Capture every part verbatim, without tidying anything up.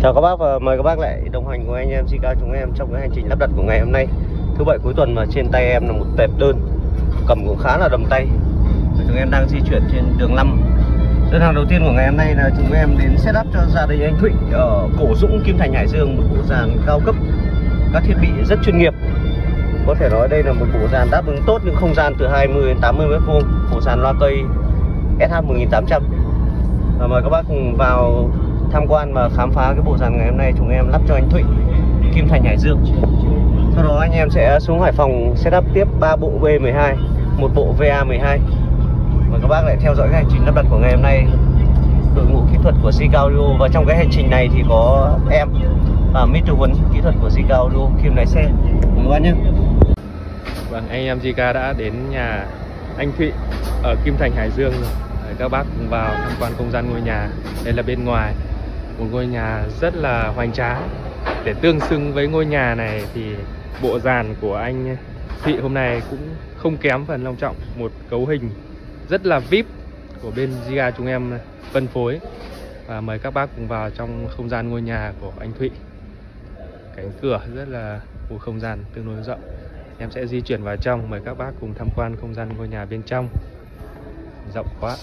Chào các bác và mời các bác lại đồng hành cùng anh em xê ca chúng em trong cái hành trình lắp đặt của ngày hôm nay, thứ bảy cuối tuần, mà trên tay em là một tệp đơn cầm cũng khá là đầm tay. Chúng em đang di chuyển trên đường năm. Đơn hàng đầu tiên của ngày hôm nay là chúng em đến setup cho gia đình anh Thụy ở Cổ Dũng, Kim Thành, Hải Dương, một bộ dàn cao cấp, các thiết bị rất chuyên nghiệp. Có thể nói đây là một bộ dàn đáp ứng tốt những không gian từ hai mươi đến tám mươi mét vuông, bộ dàn loa cây ét hát một nghìn tám trăm. Và mời các bác cùng vào tham quan và khám phá cái bộ dàn ngày hôm nay chúng em lắp cho anh Thụy, Kim Thành, Hải Dương. Sau đó anh em sẽ xuống Hải Phòng setup tiếp ba bộ B mười hai, một bộ vê a mười hai. Mời các bác lại theo dõi cái hành trình lắp đặt của ngày hôm nay, đội ngũ kỹ thuật của xê ca Audio. Và trong cái hành trình này thì có em và mít tư vấn kỹ thuật của xê ca Audio, Kim lái xe. Mời các bác nhé. Vâng, anh em xê ca đã đến nhà anh Thụy ở Kim Thành, Hải Dương rồi. Các bác cùng vào tham quan không gian ngôi nhà. Đây là bên ngoài, một ngôi nhà rất là hoành tráng. Để tương xứng với ngôi nhà này thì bộ dàn của anh Thụy hôm nay cũng không kém phần long trọng. Một cấu hình rất là vê i pê của bên xê ca chúng em phân phối. Và mời các bác cùng vào trong không gian ngôi nhà của anh Thụy. Cánh cửa rất là một không gian tương đối rộng. Em sẽ di chuyển vào trong, mời các bác cùng tham quan không gian ngôi nhà bên trong. Rộng quá.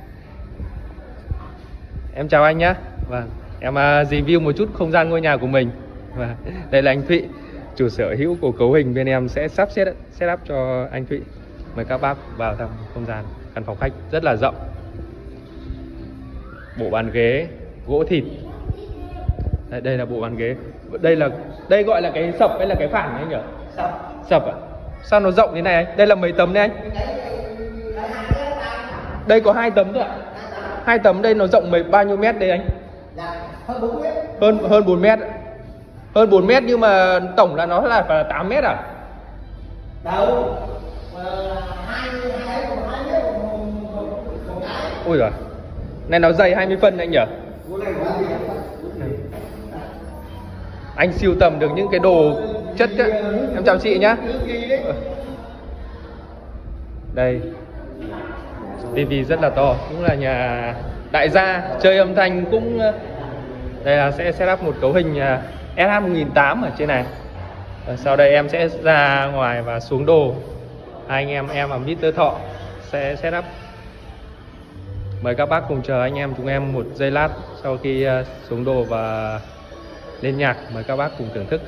Em chào anh nhé. Vâng, em uh, review một chút không gian ngôi nhà của mình. Và đây là anh Thụy, chủ sở hữu của cấu hình bên em sẽ sắp set, set up cho anh Thụy. Mời các bác vào thăm không gian căn phòng khách rất là rộng. Bộ bàn ghế gỗ thịt. Đây, đây là bộ bàn ghế. Đây là đây gọi là cái sập hay là cái phản anh nhỉ? Sập. Sập ạ? À? Sao nó rộng thế này anh? Đây là mấy tấm đấy anh? Đây có hai tấm thôi ạ. Hai tấm đây nó rộng mấy bao nhiêu mét đây anh? Hơn bốn mét. Hơn hơn bốn mét. Hơn bốn mét nhưng mà tổng là nó là phải là tám mét à? Đâu. hai hai mét. Ôi giời. Này nó dày hai mươi phân anh nhỉ? Anh sưu tầm được những cái đồ chất ấy. Em chào chị nhá. Đây, tivi rất là to, cũng là nhà đại gia, chơi âm thanh cũng. Đây là sẽ setup một cấu hình ét hát một nghìn tám trăm ở trên này. Và sau đây em sẽ ra ngoài và xuống đồ. Hai anh em em và mít tơ Thọ sẽ setup. Mời các bác cùng chờ anh em chúng em một giây lát. Sau khi xuống đồ và lên nhạc, mời các bác cùng thưởng thức.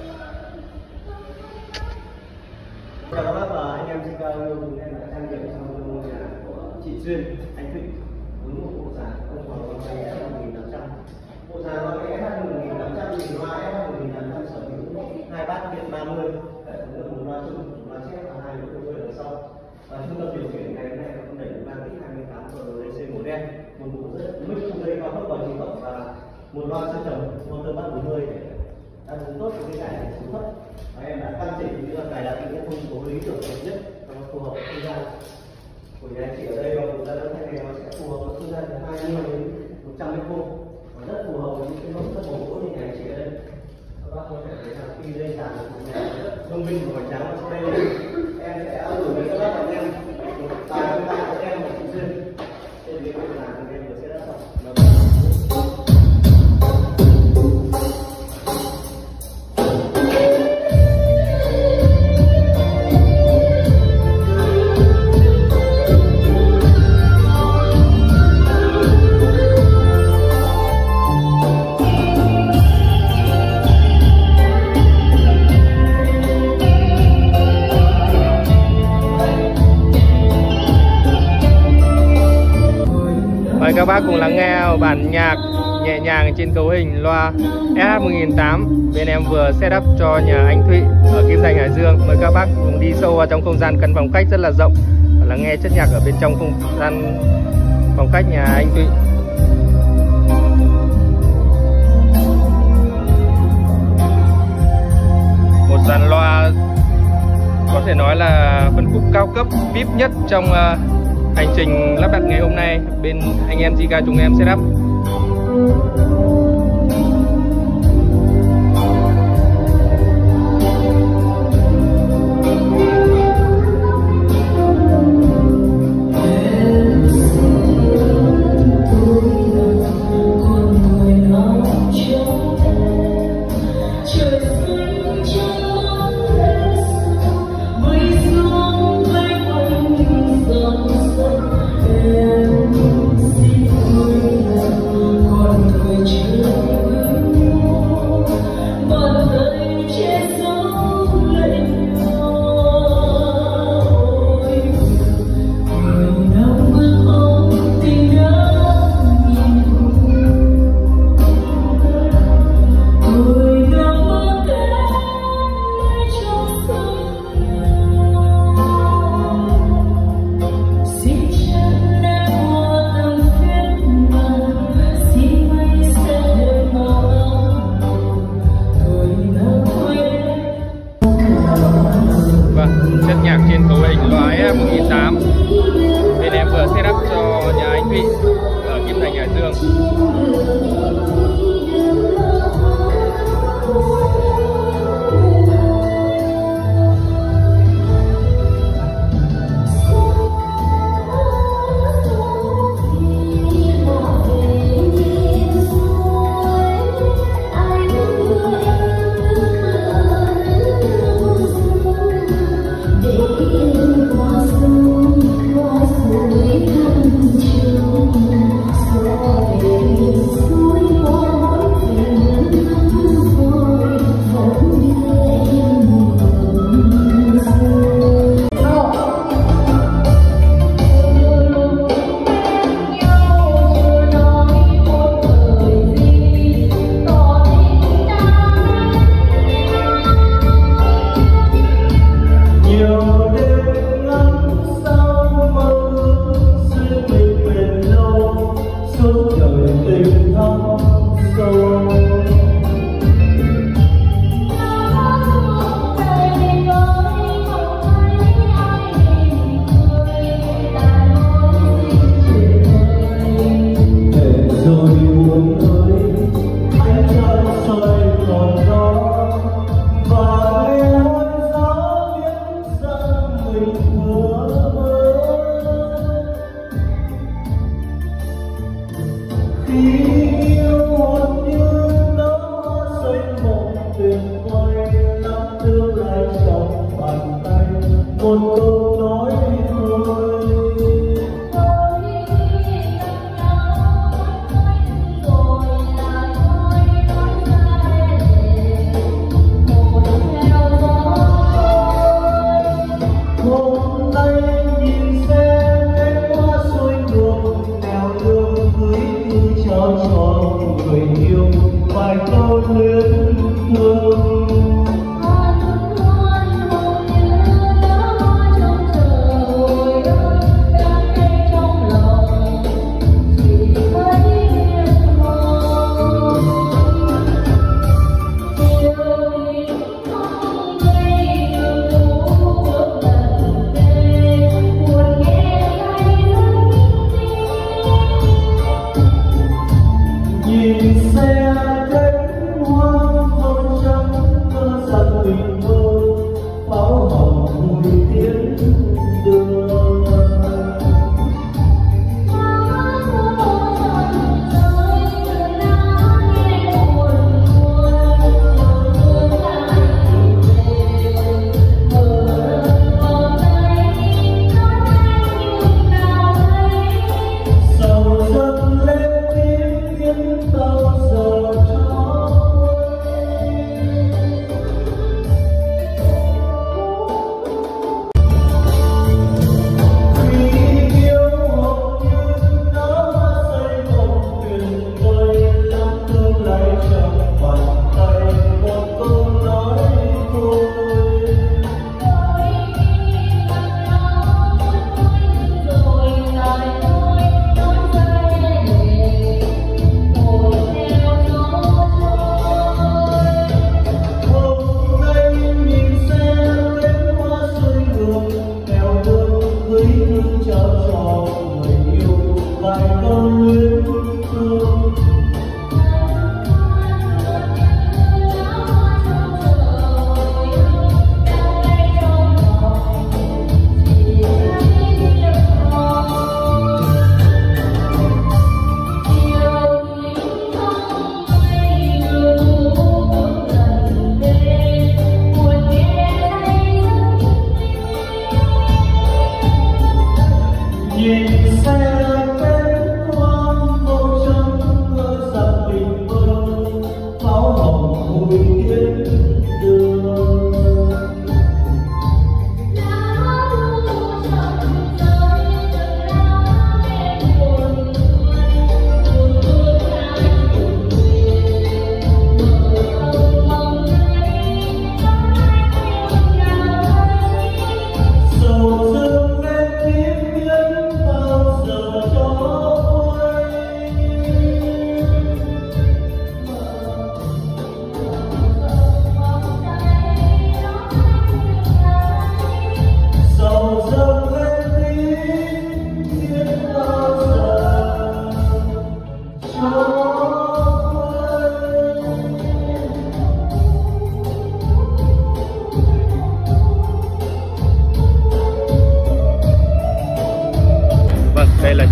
Chào các bác và anh em xê ca Audio, chúng em đã tham dự trong ngôi nhà của chị Duyên, anh Thụy, với một bộ dàn không còn loa cây ét hát một nghìn tám trăm. Bộ dàn loa cây ét hát một nghìn tám trăm thì loa ét hát một nghìn tám trăm sở hữu hai bát điện ba mươi, hệ thống được một loa chung, một loa chép và hai lỗ đôi ở sau. Và trung tâm điều khiển ngày hôm nay có đẩy ba kích hai mươi tám R D C màu đen, một bộ rất mic không dây cao cấp bằng trình tổng và một loa siêu trầm motor bass bốn mươi để đáp ứng tốt với cái cải xuống thấp. Và em đã căn chỉnh như là cài đặt những thông số lý tưởng nhất cho nó phù hợp với không gian của nhà anh chị ở đây. Và bộ dàn âm thanh này nó sẽ phù hợp với không gian từ hai mươi đến một trăm mét vuông và rất phù hợp với những cái mẫu chất màu gỗ như nhà anh chị ở đây. Các bác có thể thấy rằng khi lên sàn của nhà rất thông minh và hoành tráng. Và sau đây em sẽ gửi đến các bác và anh em một vài âm thanh của em và chị Duyên trên cái bộ dàn của em vừa sẽ đã xong. Các bác cùng lắng nghe bản nhạc nhẹ nhàng trên cấu hình loa ét hát một nghìn tám trăm bên em vừa setup cho nhà anh Thụy ở Kim Thành, Hải Dương. Mời các bác cùng đi sâu vào trong không gian căn phòng khách rất là rộng và lắng nghe chất nhạc ở bên trong không gian phòng khách nhà anh Thụy. Một dàn loa có thể nói là phân khúc cao cấp vê i pê nhất trong uh, hành trình lắp đặt ngày hôm nay bên anh em xê ca chúng em setup. Show một nghìn tám trăm. Bên em vừa set up cho nhà anh Thụy ở Kim Thành, Hải Dương. Hãy subscribe cho kênh Ghiền Mì Gõ để không bỏ lỡ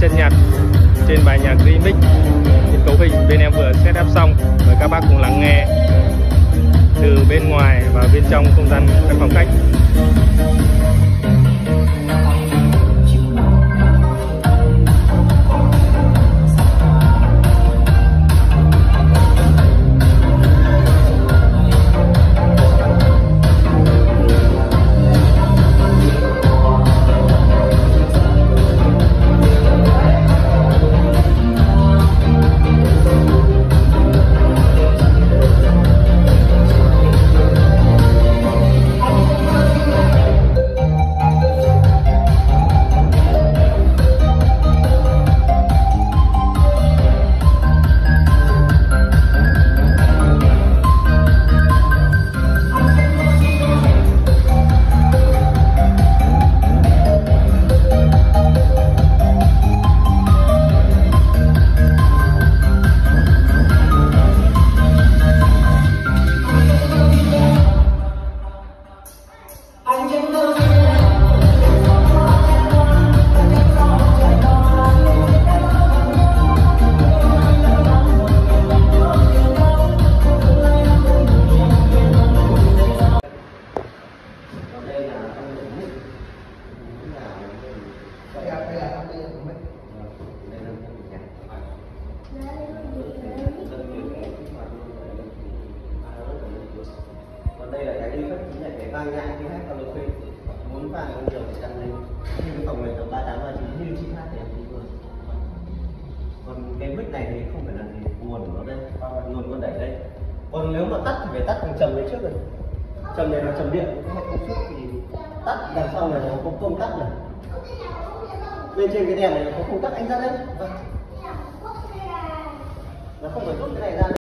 chân nhạc trên bài nhạc remix những cấu hình bên em vừa set up xong. Mời các bác cùng lắng nghe từ bên ngoài và bên trong không gian các phòng khách. Đây là cái effect, chính là cái vang nhạc khi hát karaoke. Muốn vang nó nhiều thì tăng lên. Nhưng cái phòng này tầm ba tám ba chín như chị hát thì em đi luôn. Còn cái mic này thì không phải là gì, nguồn của nó đây, nguồn con đẩy đây. Còn nếu mà tắt thì phải tắt thằng trầm đấy trước rồi. Trầm này là trầm điện, có một công suất thì tắt đằng sau này nó có công tắc này. Bên trên cái đèn này có công tắc anh ra đấy. Vâng. Nó không phải rút cái này ra.